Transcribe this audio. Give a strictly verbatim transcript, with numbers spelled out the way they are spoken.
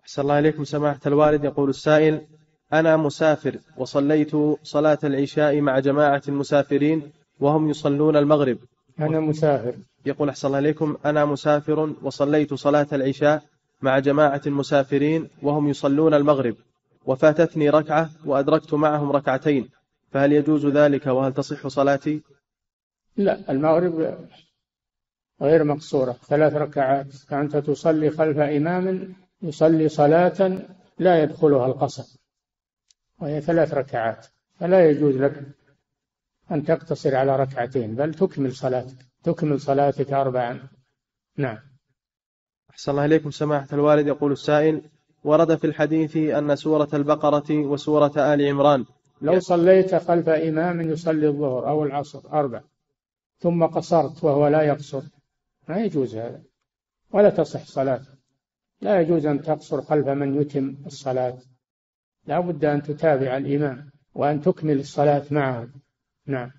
أحسن الله إليكم سماحة الوالد. يقول السائل: أنا مسافر وصليت صلاة العشاء مع جماعة مسافرين وهم يصلون المغرب. أنا مسافر. يقول: أحسن الله إليكم، أنا مسافر وصليت صلاة العشاء مع جماعة مسافرين وهم يصلون المغرب، وفاتتني ركعة وأدركت معهم ركعتين، فهل يجوز ذلك وهل تصح صلاتي؟ لا، المغرب غير مقصورة، ثلاث ركعات، فأنت تصلي خلف إمام يصلي صلاة لا يدخلها القصر، وهي ثلاث ركعات، فلا يجوز لك أن تقتصر على ركعتين، بل تكمل صلاتك تكمل صلاتك أربعا. نعم. أحسن الله إليكم سماحة الوالد. يقول السائل: ورد في الحديث أن سورة البقرة وسورة آل عمران. لو صليت خلف إمام يصلي الظهر أو العصر أربع ثم قصرت وهو لا يقصر، ما يجوز هذا ولا تصح صلاة. لا يجوز أن تقصر خلف من يتم الصلاة، لا بد أن تتابع الإمام وأن تكمل الصلاة معه. نعم.